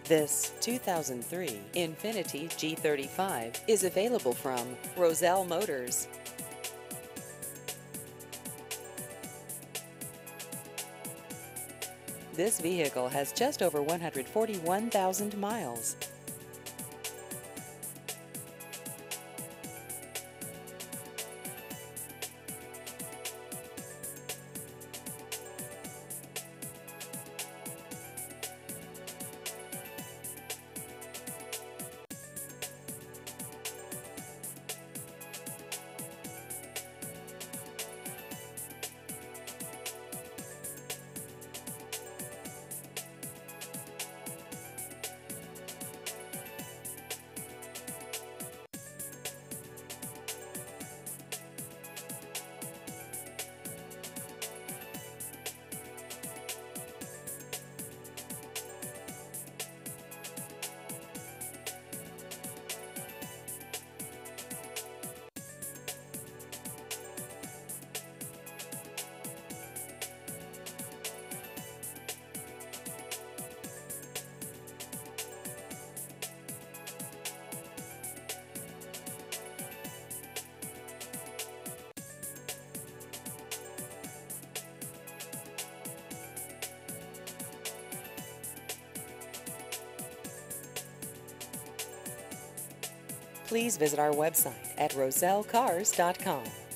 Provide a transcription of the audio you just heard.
This 2003 Infiniti G35 is available from Roselle Motors. This vehicle has just over 141,000 miles. Please visit our website at rosellecars.com.